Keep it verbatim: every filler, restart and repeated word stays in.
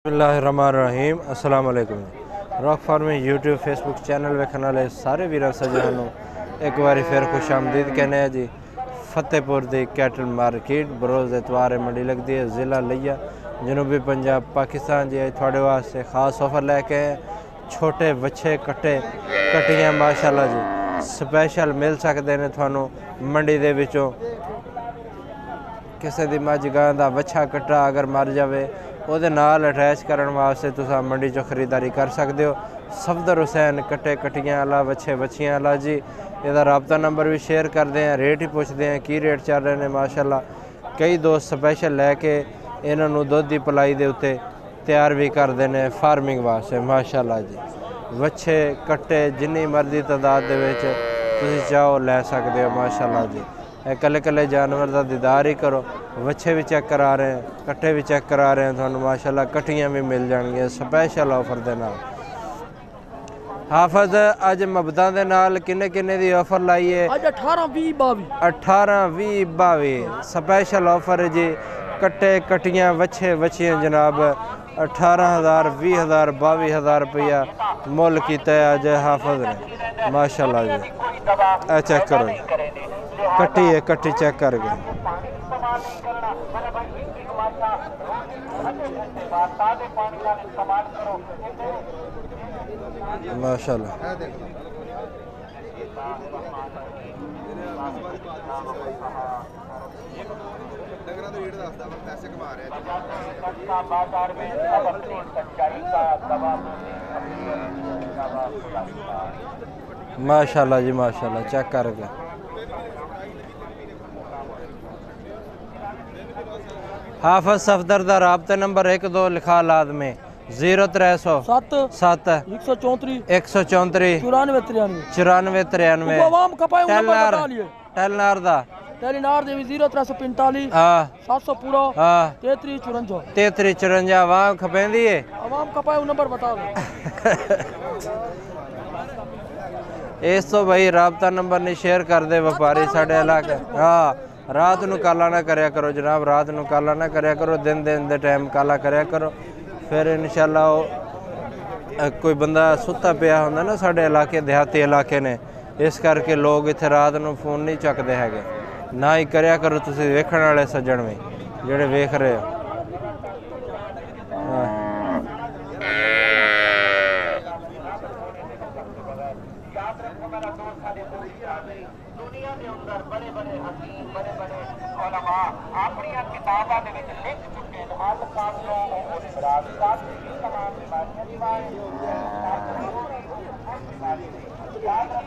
बिस्मिल्लाहिर्रहमानिर्रहीम अस्सलाम वालेकुम। Rock farming YouTube Facebook channel वेखने वाले सारे वीर सज्जनों एक बार फिर खुश आमदीद कहने हैं जी। फतेहपुर दी कैटल मार्केट बरोज़ एतवार मंडी लगती है, ज़िला लिया जनूबी पंजाब पाकिस्तान जी। थोड़े वास्ते खास ऑफर लैके छोटे बच्चे कट्टे कट्टियां माशाल्लाह जी स्पैशल मिल सकते हैं थानू मंडी दे विचों। किसी दी मझ गां दा बच्छा कट्टा अगर मर जाए ਉਹਦੇ ਨਾਲ ਅਟੈਚ ਕਰਨ ਵਾਸਤੇ ਤੁਸੀਂ ਮੰਡੀ ਚੋਂ ਖਰੀदारी कर सकते हो। सफदर हुसैन कट्टे कट्टियां वाला बच्चे बच्चियां वाला जी। ਇਹਦਾ राबता नंबर भी शेयर करते हैं, रेट ही पूछते हैं की रेट चल रहे हैं। माशाल्लाह कई दोस्त स्पैशल लैके इन्हों दुध की पलाई के उत्ते तैयार भी करते हैं फार्मिंग वास्ते। माशाल्लाह जी बच्चे कट्टे जिन्नी मर्जी तादाद तुम चाहो लै सकते हो। माशाल्लाह जी कले कले जानवर का दीदार ही करो। बच्चे भी चेक करा रहे हैं, कट्टे भी चेक करा रहे हैं थानू माशाल्लाह। कट्टियां भी मिल जाएंगियां स्पैशल ऑफर के नाल। हाफज अज मबदा के नाल किन्ने किन्ने दी ऑफर लाई है? अज अठारह भी बावी अठारह भी बावी स्पैशल ऑफर जी। कट्टे कट्टियां बच्चे बच्चियां जनाब अठारह हज़ार भी हज़ार बावी हज़ार रुपया मुल किया अज हाफज ने माशाल्लाह जी। ए चेक करो कट्टी है, कट्टी चेक कर गए माशाल्लाह। माशाल्लाह जी माशाल्लाह चेक कर गए। हाफज सफदर का राबता नंबर एक दो लिखा लाद में जीरो त्रै सौ सत्त सत्त एक सौ चौंतरी एक सौ चौंतरी चौरानवे तिरानवे चौरानवे तिरानवे टेलनार दा टेलनार दे जीरो त्रै सौ पैंतालीस हाँ सात सौ पूरा हाँ तेतरी चुरंजा तेतरी चुरंजा आवाम खपेंदी है। आवाम खपाए नंबर बता दो इस तो भाई राबता नंबर नहीं शेयर कर दे व्यापारी साढ़े इलाके। हाँ रात नू काला ना करया करो जनाब, रात नू काला ना करया करो, दिन दिन दे टाइम काला करया करो। फिर इंशाल्लाह कोई बंदा सुता पिया होंदा ना साढ़े इलाके देहाती इलाके ने, इस करके लोग इत्थे रात नू फोन नहीं चकते हैगे। ना ही करया करो तुसीं वेखण वाले सज्जण भी जेड़े वेख रहे हो। अपनी किताबों के लिख चुके हैं।